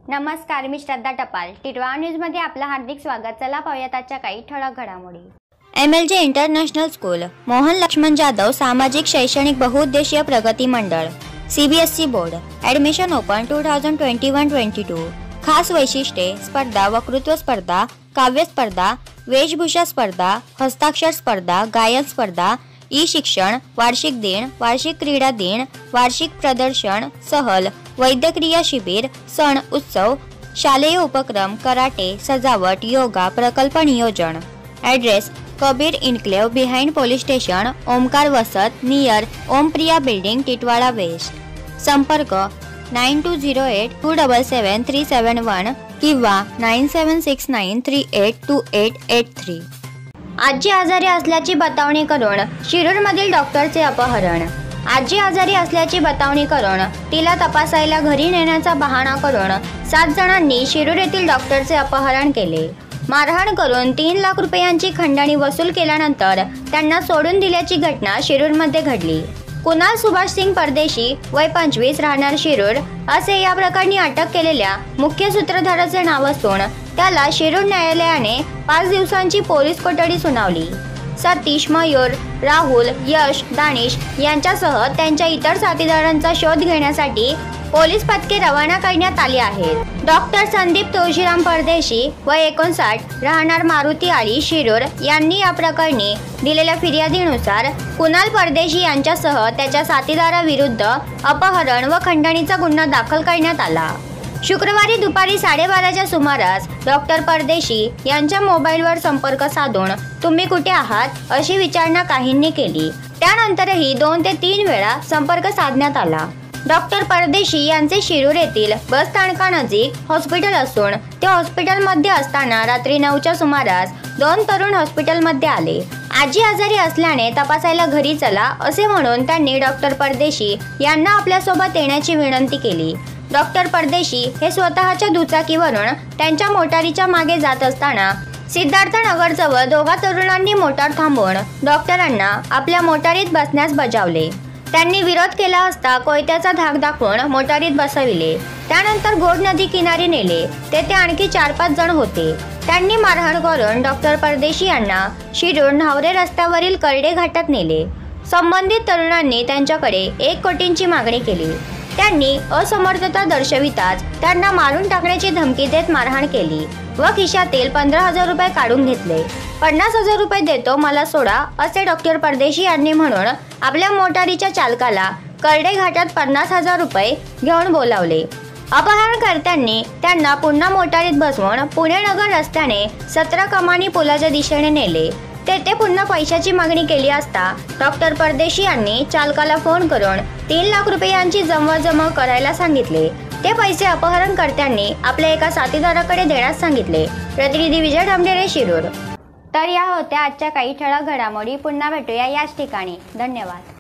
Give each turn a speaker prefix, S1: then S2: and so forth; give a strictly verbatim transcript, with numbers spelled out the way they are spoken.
S1: नमस्कार, मी श्रद्धा टपाल. टिटवाळा न्यूज मध्ये आपलं हार्दिक स्वागत. चला पाहूयात आजच्या काही ठळक घडामोडी. M L J international school, Mohan Laxman Jadhav सामाजिक शैक्षणिक बहुउद्देशीय प्रगती मंडळ, CBSE board. Admission open two thousand twenty one twenty two. खास वैशिष्ट्ये: स्पर्धा, वक्तृत्व स्पर्धा, काव्य स्पर्धा, वेशभूषा स्पर्धा, हस्ताक्षर स्पर्धा, गायन स्पर्धा, ई शिक्षण, वार्षिक दिन, वार्षिक क्रीडा दिन, वार्षिक प्रदर्शन, सहल, वैद्यक्रिया शिबिर, सण उत्सव, शालेय उपक्रम, कराटे, सजावट, योगा, प्रकल्प नियोजन. Address: Kabir enclave behind police station, Omkar वसत, near Ompriya building, Titwala west. संपर्क: nine two zero eight two double seven three seven one किंवा nine seven six nine three eight two eight eight three. आजी आजारी असल्याची बतावणी करून शिरूरमधील डॉक्टरचे अपहरण. आजी आजारी असल्याची बतावणी करून तिला तपासायला घरी नेण्याचा बहाणा करून सात जणांनी शिरूर येथील डॉक्टरचे अपहरण केले. मारहाण करून तीन लाख रुपयांची खंडणी वसूल केल्यानंतर त्यांना सोडून दिल्याची घटना शिरूरमध्ये घडली. कुणाल सुभाष सिंग परदेशी, वय पंचवीस, राहणार शिरूर, असे या प्रकरणी अटक केलेल्या मुख्य सूत्रधाराचे नाव असून त्याला शिरूर न्यायालयाने पाच दिवसांची पोलीस कोठडी सुनावली. सतीश, मयूर, राहुल, यश, दानिश यांच्यासह त्यांच्या इतर साथीदारांचा शोध घेण्यासाठी पोलीस पथके रवाना करण्यात आली आहेत. डॉक्टर संदीप तुळशीराम परदेशी, वय एकोणसाठ, राहणार मारुती आळी, शिरूर यांनी या प्रकरणी दिलेल्या फिर्यादीनुसार कुणाल परदेशी यांच्यासह त्याच्या साथीदाराविरुद्ध अपहरण व खंडणीचा गुन्हा दाखल करण्यात आला. शुक्रवारी दुपारी साडेबाराच्या सुमारास डॉक्टर परदेशी यांच्या मोबाईलवर संपर्क साधून तुम्ही कुठे आहात अशी विचारणा काहींनी केली. त्यानंतरही दोन ते तीन वेळा संपर्क साधण्यात आला. डॉक्टर परदेशी यांचे शिरूर येथील बस स्थानकानजीक हॉस्पिटल असून ते हॉस्पिटलमध्ये असताना रात्री नऊच्या सुमारास दोन तरुण हॉस्पिटलमध्ये आले. आजी आजारी असल्याने तपासायला घरी चला असे म्हणून त्यांनी डॉक्टर परदेशी यांना आपल्यासोबत येण्याची विनंती केली. डॉक्टर परदेशी हे स्वतःच्या दुचाकीवरून त्यांच्या मोटारीच्या मागे जात असताना सिद्धार्थनगरजवळ दोघा तरुणांनी मोटार थांबवून डॉक्टरांना आपल्या मोटारीत बसण्यास बजावले. त्यांनी विरोध केला असता कोयत्याचा धाक दाखवून मोटारीत बसविले. त्यानंतर घोड नदी किनारी नेले. तेथे आणखी चार पाच जण होते. त्यांनी मारहाण करून डॉक्टर परदेशी यांना शिरूर न्हावरे रस्त्यावरील करडे घाटात नेले. संबंधित तरुणांनी त्यांच्याकडे एक कोटींची मागणी केली. त्यांनी असमर्थता दर्शविताच त्यांना मारून टाकण्याची धमकी देत मारहाण केली व खिशातील पंधरा हजार रुपये काढून घेतले. पन्नास हजार रुपये देतो, मला सोडा, असे डॉक्टर परदेशी यांनी म्हणून आपल्या मोटारीच्या चालकाला करडे घाटात पन्नास हजार रुपये घेऊन बोलावले. अपहरणकर्त्यांनी त्यांना पुन्हा मोटारीत बसवून पुणे नगर रस्त्याने सतरा कमानी पुलाच्या दिशेने नेले. तेथे पुन्हा पैशाची मागणी केली असता डॉक्टर परदेशी यांनी चालकाला फोन करून तीन लाख रुपयांची जमवाजमव करायला सांगितले. ते पैसे अपहरणकर्त्यांनी आपल्या एका साथीदाराकडे देण्यास सांगितले. प्रतिनिधी विजय ढमढेरे, शिरूर. तर या होत्या आजच्या काही ठळक घडामोडी. पुन्हा भेटूया याच ठिकाणी. धन्यवाद.